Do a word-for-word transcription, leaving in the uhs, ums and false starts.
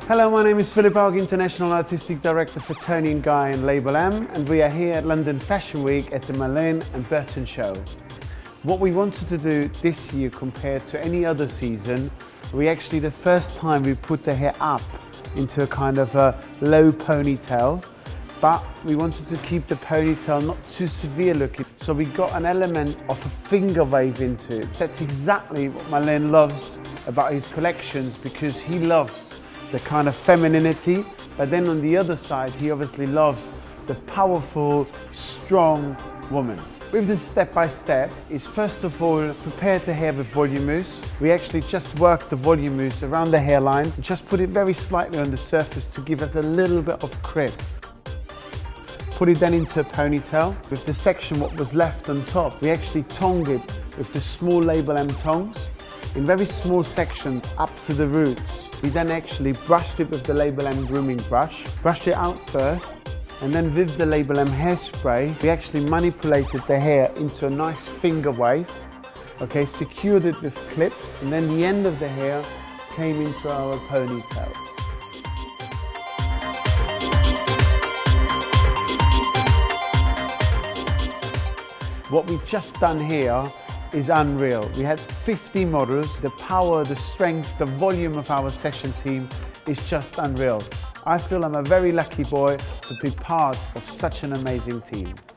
Hello, my name is Philipp, Haug, International Artistic Director for Toni and Guy and Label M, and we are here at London Fashion Week at the Malan and Breton show. What we wanted to do this year compared to any other season, we actually, the first time we put the hair up into a kind of a low ponytail, but we wanted to keep the ponytail not too severe looking. So we got an element of a finger wave into it. That's exactly what Malan loves about his collections, because he loves the kind of femininity, but then on the other side, he obviously loves the powerful, strong woman. With the step-by-step is first of all, prepare the hair with volume mousse. We actually just work the volume mousse around the hairline and just put it very slightly on the surface to give us a little bit of crib. Put it then into a ponytail. With the section what was left on top, we actually tongue it with the small Label M tongs in very small sections up to the roots. We then actually brushed it with the Label M grooming brush, brushed it out first, and then with the Label M hairspray, we actually manipulated the hair into a nice finger wave, okay, secured it with clips, and then the end of the hair came into our ponytail. What we've just done here is unreal. We had fifty models. The power, the strength, the volume of our session team is just unreal. I feel I'm a very lucky boy to be part of such an amazing team.